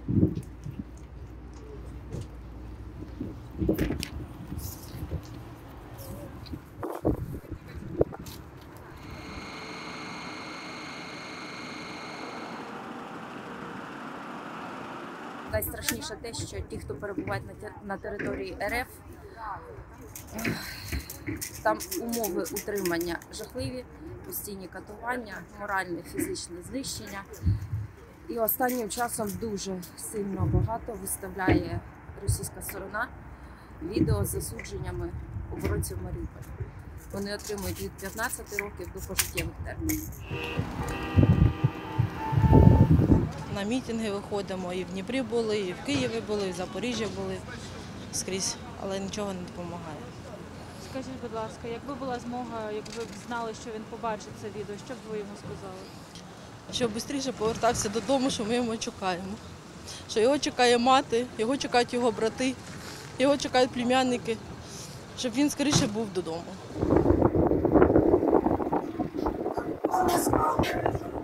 Найстрашніше те, що ті, хто перебувають на території РФ, там умови утримання жахливі, постійні катування, моральне, фізичне знищення. І останнім часом дуже сильно багато виставляє російська сторона відео з засудженнями оборонців Маріуполя. Вони отримують від 15 років до пожиттєвих термінів. На мітинги виходимо, і в Дніпрі були, і в Києві були, і в Запоріжжі були, скрізь, але нічого не допомагає. Скажіть, будь ласка, якби була змога, якби б знали, що він побачить це відео, що б ви йому сказали? Щоб швидше повертався додому, що ми його чекаємо. Що його чекає мати, його чекають його брати, його чекають племянники, щоб він скоріше був додому.